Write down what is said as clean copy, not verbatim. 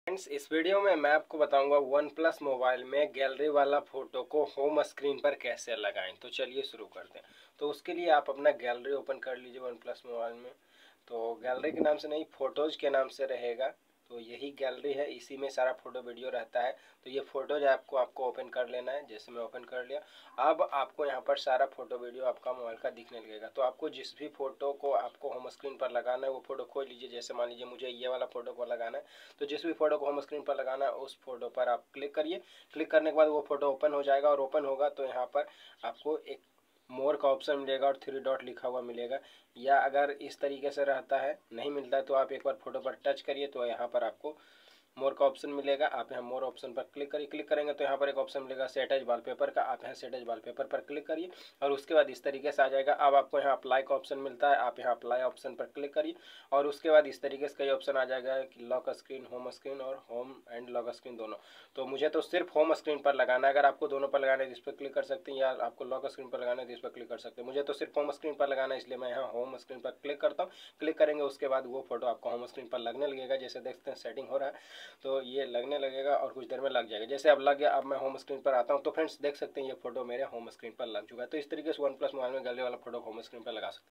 Friends, इस video में मैं आपको बताऊंगा वन प्लस मोबाइल में गैलरी वाला फ़ोटो को होम स्क्रीन पर कैसे लगाएं। तो चलिए शुरू करते हैं। तो उसके लिए आप अपना गैलरी ओपन कर लीजिए वन प्लस मोबाइल में। तो गैलरी के नाम से नहीं, फ़ोटोज़ के नाम से रहेगा। तो यही गैलरी है, इसी में सारा फ़ोटो वीडियो रहता है। तो ये फ़ोटोज़ आपको ओपन कर लेना है। जैसे मैं ओपन कर लिया, अब आपको यहाँ पर सारा फ़ोटो वीडियो आपका मोबाइल का दिखने लगेगा। तो आपको जिस भी फ़ोटो को आपको होम स्क्रीन पर लगाना है वो फ़ोटो खोज लीजिए। जैसे मान लीजिए मुझे ये वाला फ़ोटो को लगाना है, तो जिस भी फ़ोटो को होम स्क्रीन पर लगाना है उस फोटो पर आप क्लिक करिए। क्लिक करने के बाद वो फ़ोटो ओपन हो जाएगा, और ओपन होगा तो यहाँ पर आपको एक मोर का ऑप्शन मिलेगा और 3 डॉट लिखा हुआ मिलेगा। या अगर इस तरीके से रहता है, नहीं मिलता है, तो आप एक बार फोटो पर टच करिए तो यहाँ पर आपको मोर का ऑप्शन मिलेगा। आप यहाँ मोर ऑप्शन पर क्लिक करिए। क्लिक करेंगे तो यहाँ पर एक ऑप्शन मिलेगा सेट एज वॉलपेपर का। आप यहाँ सेट एज वॉलपेपर पर क्लिक करिए और उसके बाद इस तरीके से आ जाएगा। अब आपको यहाँ अप्लाई का ऑप्शन मिलता है, आप यहाँ अप्लाई ऑप्शन पर क्लिक करिए और उसके बाद इस तरीके से कई ऑप्शन आ जाएगा कि लॉक स्क्रीन, होम स्क्रीन और होम एंड लॉक स्क्रीन दोनों। तो मुझे तो सिर्फ होम स्क्रीन पर लगाना है। अगर आपको दोनों पर लगाना है तो इस पर क्लिक कर सकते हैं, या आपको लॉक स्क्रीन पर लगाना है तो इस पर क्लिक कर सकते हैं। मुझे तो सिर्फ होम स्क्रीन पर लगाना है, इसलिए मैं यहाँ होम स्क्रीन पर क्लिक करता हूँ। क्लिक करेंगे उसके बाद वो फोटो आपको होम स्क्रीन पर लगने लगेगा। जैसे देखते हैं सेटिंग हो रहा है, तो ये लगने लगेगा और कुछ देर में लग जाएगा। जैसे अब लग गया, अब मैं होम स्क्रीन पर आता हूँ। तो फ्रेंड्स देख सकते हैं ये फोटो मेरे होम स्क्रीन पर लग चुका है। तो इस तरीके से वन प्लस मोबाइल में गैलरी वाला फोटो होम स्क्रीन पर लगा सकते हैं।